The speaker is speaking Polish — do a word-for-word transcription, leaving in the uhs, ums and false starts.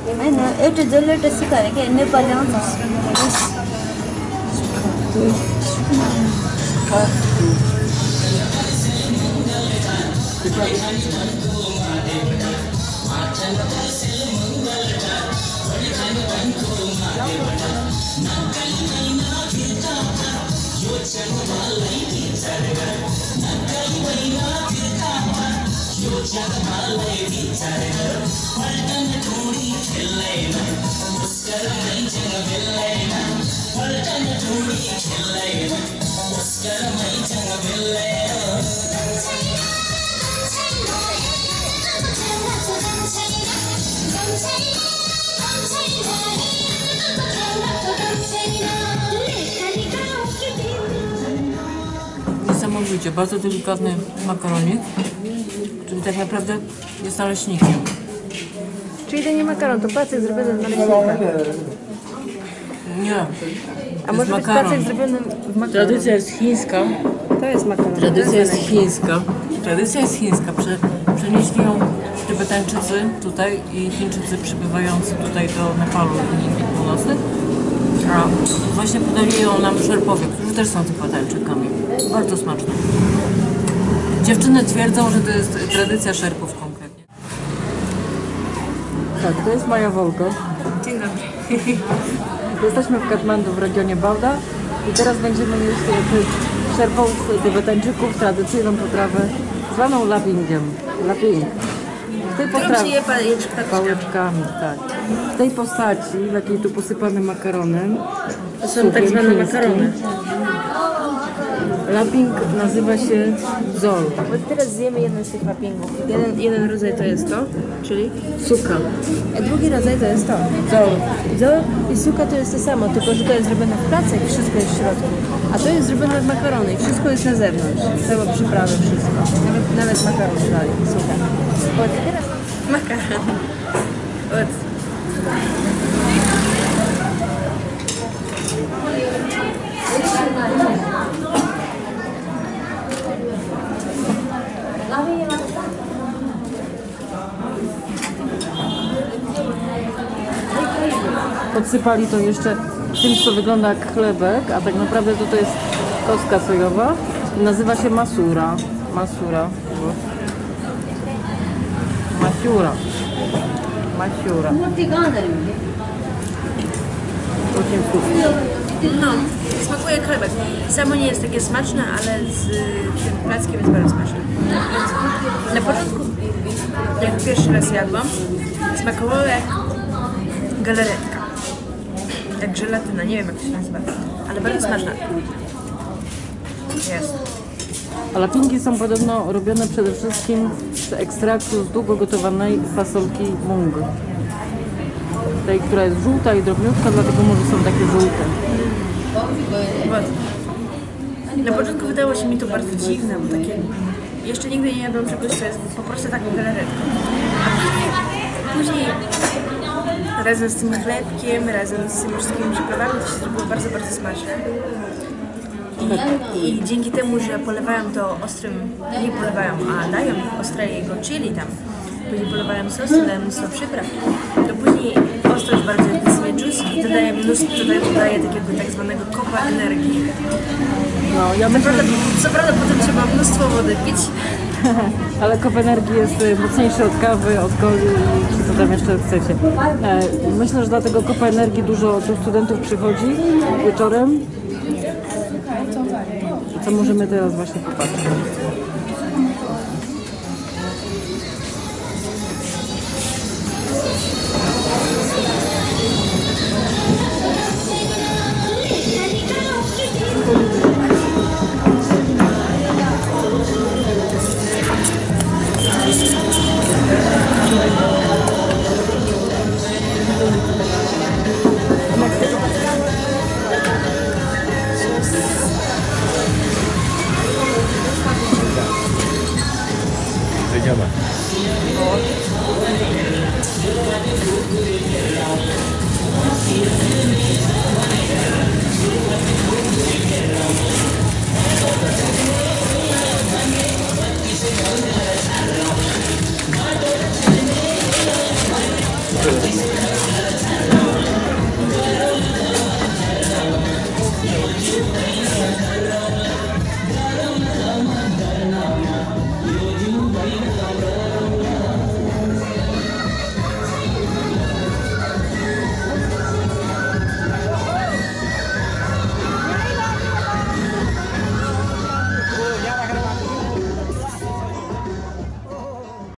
होइन एउटा जसले एउटा सिकायो क्या नेपाली आउँछ Niesamowicie, bardzo delikatny makaronik, czyli tak naprawdę jest naleśnikiem. Czyli to nie makaron, to placek zrobiony z naleśnika. Nie, A może być makaron. placek zrobiony w makaron? Tradycja jest chińska. To jest makaron. Tradycja jest chińska. Tradycja jest chińska. Prze, przenieśli ją Tybetańczycy tutaj i Chińczycy przybywający tutaj do Nepalu i Indii Północnych. A właśnie podali ją nam Szerpowie, którzy też są Tybetańczykami. Bardzo smaczne. Dziewczyny twierdzą, że to jest tradycja Szerpów konkretnie. Tak, to jest Maja Wolko. Dzień dobry. Jesteśmy w Katmandu w regionie Bauda i teraz będziemy jeść Szerpów Tybetańczyków tradycyjną potrawę zwaną lapingiem. Laping. W tej potrawie pałeczkami, tak. W tej postaci, w jakiej tu posypane makaronem, To są tak zwane makarony. Laping nazywa się zol. Bo teraz zjemy jeden z tych lapingów. Jeden, jeden rodzaj to jest to, czyli Suka. a drugi rodzaj to jest to. Zol. Zol i suka to jest to samo, tylko że to jest zrobione w placek i wszystko jest w środku. A to jest zrobione w makarony i wszystko jest na zewnątrz. Całe przyprawy, wszystko. Nawet, nawet makaron dalej, suka. Od teraz makaron. Od. Podsypali to jeszcze czymś, co wygląda jak chlebek, a tak naprawdę to, to jest kostka sojowa. Nazywa się masura. Masura. Masiura. Masiura. Очень вкусно. No, smakuje jak chlebek. Samo nie jest takie smaczne, ale z tym plackiem jest bardzo smaczne. Na początku, jak pierwszy raz jadłam, smakowało jak galaretka. Jak żelatyna, nie wiem jak to się nazywa, ale bardzo smaczna. Jest. A lapingi są podobno robione przede wszystkim z ekstraktu z długo gotowanej fasolki mung. Tej, która jest żółta i drobniutka, dlatego może są takie żółte. Na początku wydało się mi to bardzo dziwne, bo takie... Jeszcze nigdy nie jadłam czegoś, co jest po prostu taką galaretką. A później, później razem z tym chlebkiem, razem z tymi wszystkimi przyprawami to się zrobiło bardzo, bardzo smaczne. I, I dzięki temu, że polewają to ostrym, nie polewają, a dają ostrego chili tam, później polewają sosem, dają mnóstwo przypraw, to później ostrość bardzo intensywnie juice i dodaje mnóstwo, dodaje, dodaje takiego tak zwanego kopa energii. No, ja Co myślę, prawda, co prawda potem trzeba mnóstwo wody pić. ale kop energii jest y, mocniejszy od kawy, od coli i czy co tam jeszcze chcecie. E, myślę, że dlatego kopa energii dużo tu studentów przychodzi wieczorem. Co możemy teraz właśnie popatrzeć?